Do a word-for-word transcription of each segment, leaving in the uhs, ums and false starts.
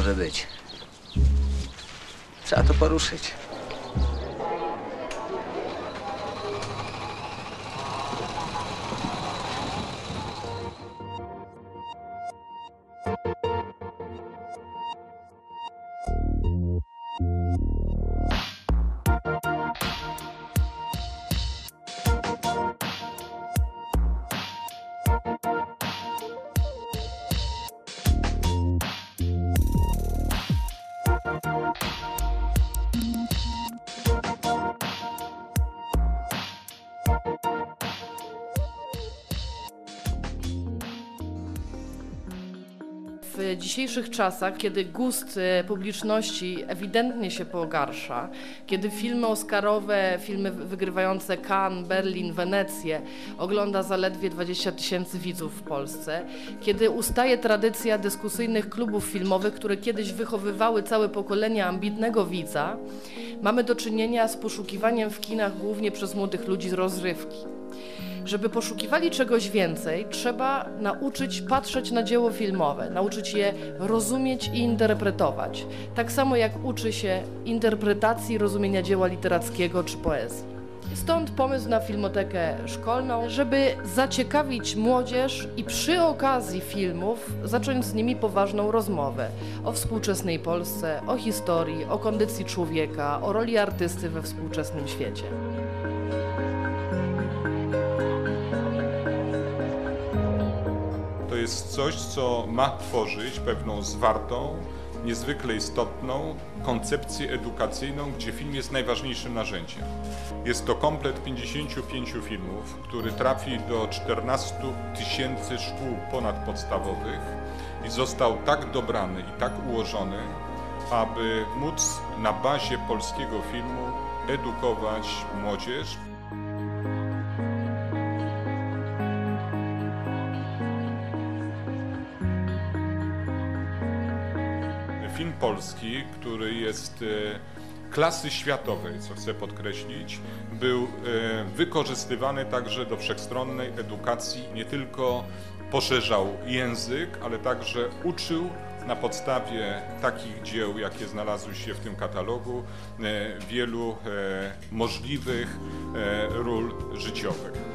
może być. Trzeba to poruszyć. W dzisiejszych czasach, kiedy gust publiczności ewidentnie się pogarsza, kiedy filmy oscarowe, filmy wygrywające Cannes, Berlin, Wenecję ogląda zaledwie dwadzieścia tysięcy widzów w Polsce, kiedy ustaje tradycja dyskusyjnych klubów filmowych, które kiedyś wychowywały całe pokolenia ambitnego widza, mamy do czynienia z poszukiwaniem w kinach głównie przez młodych ludzi z rozrywki. Żeby poszukiwali czegoś więcej, trzeba nauczyć patrzeć na dzieło filmowe, nauczyć je rozumieć i interpretować. Tak samo jak uczy się interpretacji rozumienia dzieła literackiego czy poezji. Stąd pomysł na Filmotekę Szkolną, żeby zaciekawić młodzież i przy okazji filmów zacząć z nimi poważną rozmowę o współczesnej Polsce, o historii, o kondycji człowieka, o roli artysty we współczesnym świecie. To jest coś, co ma tworzyć pewną zwartą, niezwykle istotną koncepcję edukacyjną, gdzie film jest najważniejszym narzędziem. Jest to komplet pięćdziesięciu pięciu filmów, który trafi do czternastu tysięcy szkół ponadpodstawowych i został tak dobrany i tak ułożony, aby móc na bazie polskiego filmu edukować młodzież. Film polski, który jest klasy światowej, co chcę podkreślić, był wykorzystywany także do wszechstronnej edukacji, nie tylko poszerzał język, ale także uczył na podstawie takich dzieł, jakie znalazły się w tym katalogu, wielu możliwych ról życiowych.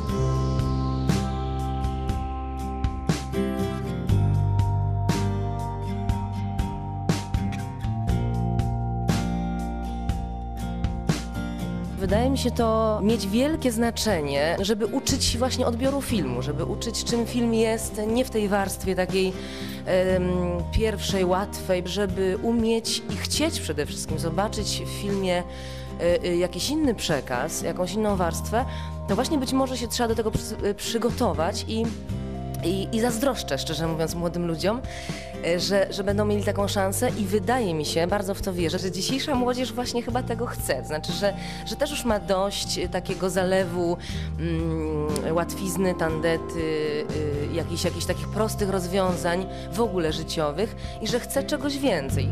Wydaje mi się to mieć wielkie znaczenie, żeby uczyć właśnie odbioru filmu, żeby uczyć, czym film jest, nie w tej warstwie takiej um, pierwszej, łatwej, żeby umieć i chcieć przede wszystkim zobaczyć w filmie y, jakiś inny przekaz, jakąś inną warstwę, to właśnie być może się trzeba do tego przy, przygotować i I, I zazdroszczę, szczerze mówiąc, młodym ludziom, że, że będą mieli taką szansę i wydaje mi się, bardzo w to wierzę, że dzisiejsza młodzież właśnie chyba tego chce. Znaczy, że, że też już ma dość takiego zalewu, mm, łatwizny, tandety, y, jakichś, jakichś takich prostych rozwiązań w ogóle życiowych i że chce czegoś więcej.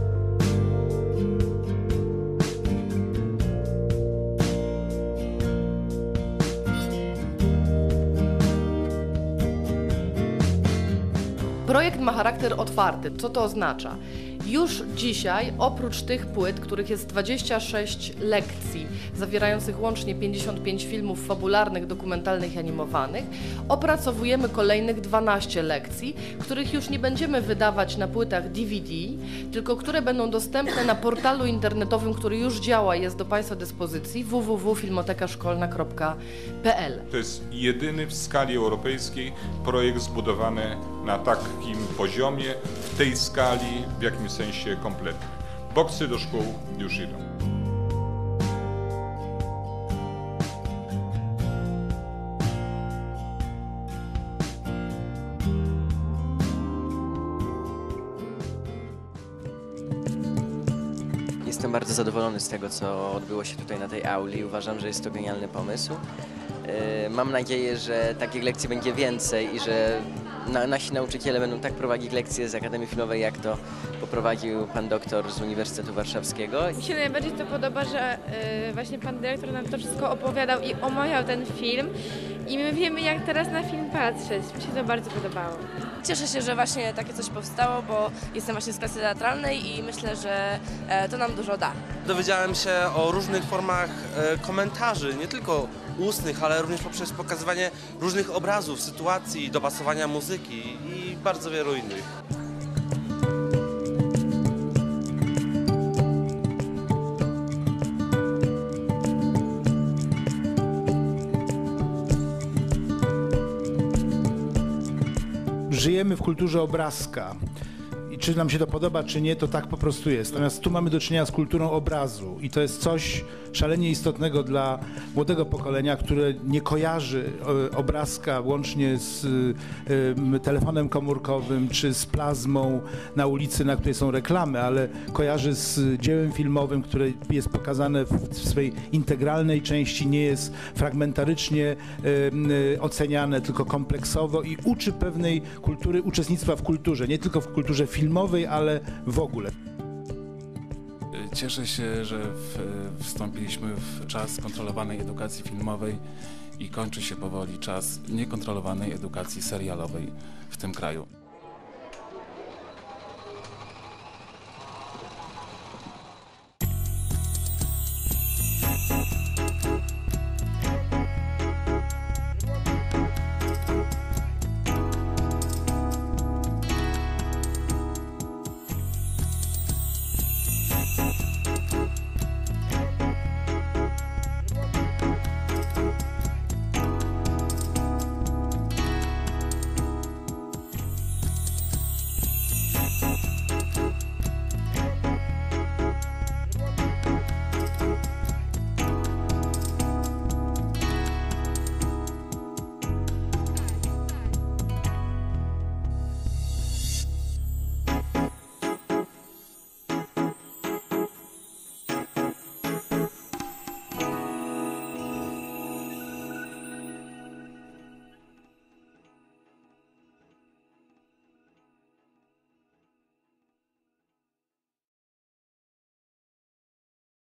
Projekt ma charakter otwarty. Co to oznacza? Już dzisiaj, oprócz tych płyt, których jest dwadzieścia sześć lekcji, zawierających łącznie pięćdziesiąt pięć filmów fabularnych, dokumentalnych i animowanych, opracowujemy kolejnych dwanaście lekcji, których już nie będziemy wydawać na płytach D V D, tylko które będą dostępne na portalu internetowym, który już działa i jest do Państwa dyspozycji, w w w kropka filmoteka szkolna kropka p l. To jest jedyny w skali europejskiej projekt zbudowany na takim poziomie, w tej skali, w jakimś sensie kompletnym. Boksy do szkół już idą. Jestem bardzo zadowolony z tego, co odbyło się tutaj na tej auli. Uważam, że jest to genialny pomysł. Mam nadzieję, że takich lekcji będzie więcej i że na, nasi nauczyciele będą tak prowadzić lekcje z Akademii Filmowej, jak to poprowadził pan doktor z Uniwersytetu Warszawskiego. Mi się najbardziej to podoba, że y, właśnie pan dyrektor nam to wszystko opowiadał i omawiał ten film i my wiemy, jak teraz na film patrzeć. Mi się to bardzo podobało. Cieszę się, że właśnie takie coś powstało, bo jestem właśnie z klasy teatralnej i myślę, że e, to nam dużo da. Dowiedziałem się o różnych formach e, komentarzy, nie tylko ustnych, ale również poprzez pokazywanie różnych obrazów, sytuacji, dopasowania muzyki i bardzo wielu innych. Żyjemy w kulturze obrazka. I czy nam się to podoba, czy nie, to tak po prostu jest. Natomiast tu mamy do czynienia z kulturą obrazu i to jest coś szalenie istotnego dla młodego pokolenia, które nie kojarzy obrazka łącznie z telefonem komórkowym czy z plazmą na ulicy, na której są reklamy, ale kojarzy z dziełem filmowym, które jest pokazane w swej integralnej części, nie jest fragmentarycznie oceniane, tylko kompleksowo i uczy pewnej kultury, uczestnictwa w kulturze, nie tylko w kulturze filmowej, ale w ogóle. Cieszę się, że wstąpiliśmy w czas kontrolowanej edukacji filmowej i kończy się powoli czas niekontrolowanej edukacji serialowej w tym kraju.